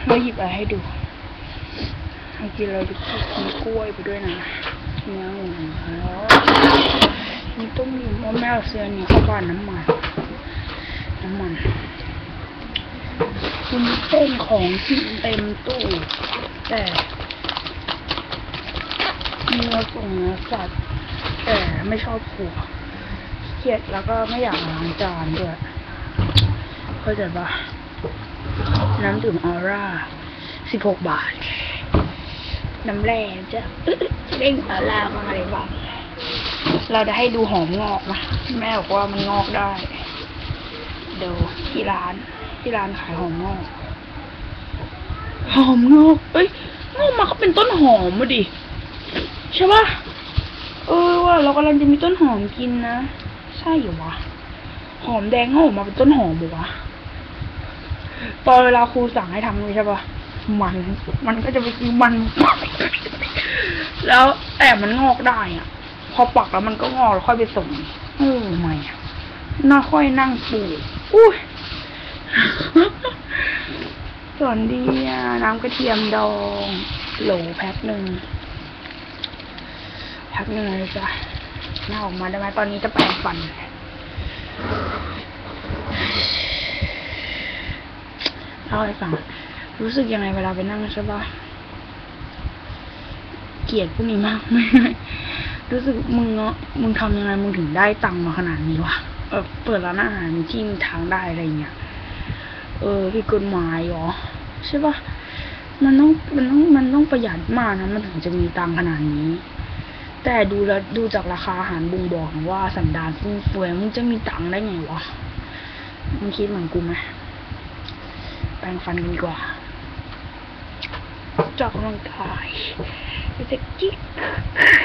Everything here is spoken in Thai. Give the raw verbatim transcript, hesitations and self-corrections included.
เราหยิบอะไรให้ดูเมื่อกี้เราดูกินกล้วยไปด้วยนะเนื้อหมูแล้วนี่ต้มยำมะแม่เสือนี่เข้าบ้านน้ำมันน้ำมันคุณเป็นของกินเต็มตู้แต่เนื้อส่งเนื้อสัตว์แต่ไม่ชอบครัวเครียดแล้วก็ไม่อยากล้างจานด้วยเข้าใจปะน้ำดื่มออร่าสิบหกบาทน้ำแร่จะเร่งออร่ามาอะไรบ้างเราจะให้ดูหอมงอกนะแม่บอกว่ามันงอกได้เดี๋ยวที่ร้านที่ร้านขายหอมงอกหอมงอกเอ้ยงอกมาเขาเป็นต้นหอมมาดิใช่ปะเออว่าเรากำลังจะมีต้นหอมกินนะใช่อยู่วะหอมแดงงอกมาเป็นต้นหอมบุวะตอนเวลาครูสั่งให้ทำนี่ใช่ปะมันมันก็จะไปซื้อมันแล้วแต่มันงอกได้อ่ะพอปักแล้วมันก็งอกแล้วค่อยไปส่งเออไม่น่าค่อยนั่งปลูกอุ้ยส่วนดีอ่ะน้ำกระเทียมดองโหลแพ็คหนึ่งแพ็คหนึ่งเลยจ้ะน่าออกมาได้ไหมตอนนี้จะแปรงฟันเล่าให้ฟังรู้สึกยังไงเวลาไปนั่งใช่ปะเกลียดพวกนี้มากไม่รู้สึกมึงเนาะมึงทำยังไงมึงถึงได้ตังค์มาขนาดนี้วะเออเปิดร้านอาหารที่มีทางได้อะไรเงี้ยเออผิดกฎหมายหรอใช่ปะมันต้องมันต้องมันต้องประหยัดมากนะมันถึงจะมีตังค์ขนาดนี้แต่ดูแล้วดูจากราคาอาหารบ่งบอกว่าสันดานฟุ่มเฟือยมึงจะมีตังค์ได้ไงวะมึงคิดเหมือนกูไหมแปรงฟันกันดีกว่าจอกกำลังกายจะจิ๊ก